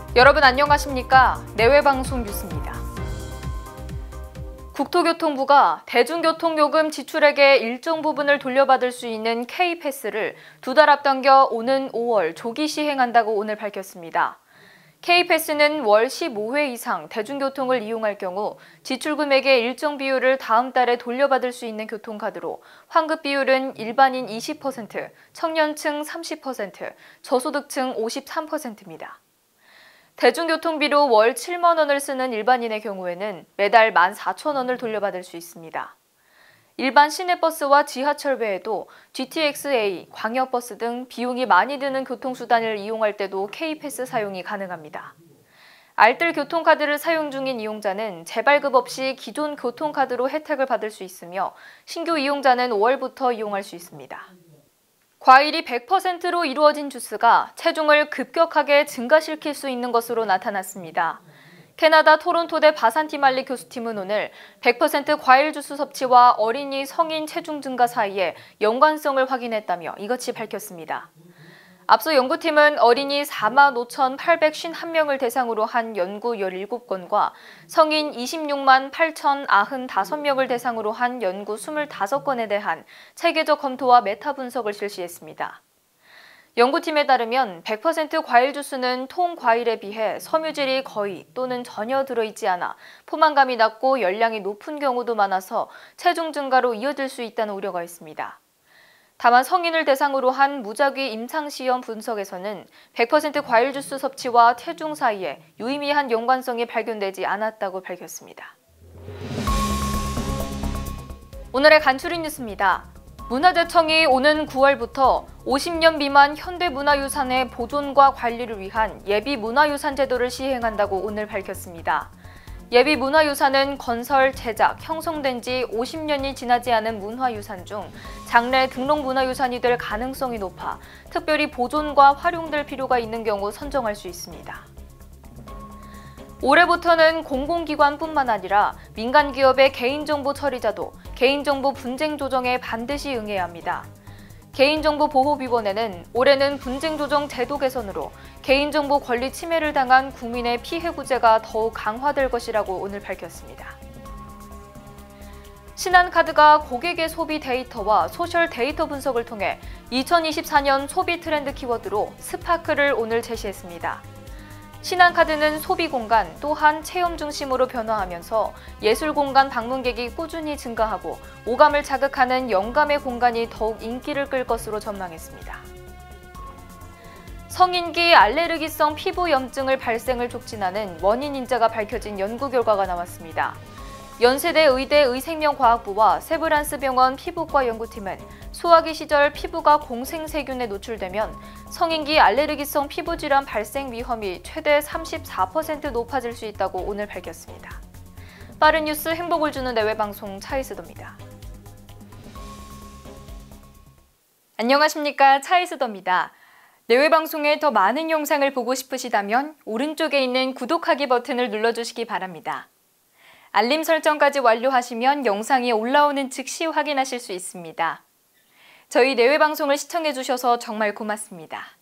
여러분 안녕하십니까? 내외방송 뉴스입니다. 국토교통부가 대중교통요금 지출액의 일정 부분을 돌려받을 수 있는 K패스를 2달 앞당겨 오는 5월 조기 시행한다고 오늘 밝혔습니다. K패스는 월 15회 이상 대중교통을 이용할 경우 지출 금액의 일정 비율을 다음 달에 돌려받을 수 있는 교통카드로 환급 비율은 일반인 20%, 청년층 30%, 저소득층 53%입니다. 대중교통비로 월 7만 원을 쓰는 일반인의 경우에는 매달 14,000원을 돌려받을 수 있습니다. 일반 시내버스와 지하철 외에도 GTX-A, 광역버스 등 비용이 많이 드는 교통수단을 이용할 때도 K패스 사용이 가능합니다. 알뜰 교통카드를 사용 중인 이용자는 재발급 없이 기존 교통카드로 혜택을 받을 수 있으며 신규 이용자는 5월부터 이용할 수 있습니다. 과일이 100%로 이루어진 주스가 체중을 급격하게 증가시킬 수 있는 것으로 나타났습니다. 캐나다 토론토대 바산티말리 교수팀은 오늘 100% 과일 주스 섭취와 어린이 성인 체중 증가 사이에 연관성을 확인했다며 이같이 밝혔습니다. 앞서 연구팀은 어린이 45,851명을 대상으로 한 연구 17건과 성인 26만 8,095명을 대상으로 한 연구 25건에 대한 체계적 검토와 메타 분석을 실시했습니다. 연구팀에 따르면 100% 과일 주스는 통 과일에 비해 섬유질이 거의 또는 전혀 들어있지 않아 포만감이 낮고 열량이 높은 경우도 많아서 체중 증가로 이어질 수 있다는 우려가 있습니다. 다만 성인을 대상으로 한 무작위 임상시험 분석에서는 100% 과일 주스 섭취와 체중 사이에 유의미한 연관성이 발견되지 않았다고 밝혔습니다. 오늘의 간추린 뉴스입니다. 문화재청이 오는 9월부터 50년 미만 현대문화유산의 보존과 관리를 위한 예비문화유산 제도를 시행한다고 오늘 밝혔습니다. 예비문화유산은 건설, 제작, 형성된 지 50년이 지나지 않은 문화유산 중 장래 등록문화유산이 될 가능성이 높아 특별히 보존과 활용될 필요가 있는 경우 선정할 수 있습니다. 올해부터는 공공기관뿐만 아니라 민간기업의 개인정보 처리자도 개인정보 분쟁 조정에 반드시 응해야 합니다. 개인정보보호위원회는 올해는 분쟁조정 제도 개선으로 개인정보 권리 침해를 당한 국민의 피해 구제가 더욱 강화될 것이라고 오늘 밝혔습니다. 신한카드가 고객의 소비 데이터와 소셜 데이터 분석을 통해 2024년 소비 트렌드 키워드로 스파크를 오늘 제시했습니다. 신한카드는 소비 공간 또한 체험 중심으로 변화하면서 예술 공간 방문객이 꾸준히 증가하고 오감을 자극하는 영감의 공간이 더욱 인기를 끌 것으로 전망했습니다. 성인기 알레르기성 피부염증을 발생을 촉진하는 원인 인자가 밝혀진 연구 결과가 나왔습니다. 연세대 의대 의생명과학부와 세브란스병원 피부과 연구팀은 소아기 시절 피부가 공생세균에 노출되면 성인기 알레르기성 피부질환 발생 위험이 최대 34% 높아질 수 있다고 오늘 밝혔습니다. 빠른 뉴스 행복을 주는 내외방송 차이스더입니다. 안녕하십니까, 차이스더입니다. 내외방송의 더 많은 영상을 보고 싶으시다면 오른쪽에 있는 구독하기 버튼을 눌러주시기 바랍니다. 알림 설정까지 완료하시면 영상이 올라오는 즉시 확인하실 수 있습니다. 저희 내외방송을 시청해주셔서 정말 고맙습니다.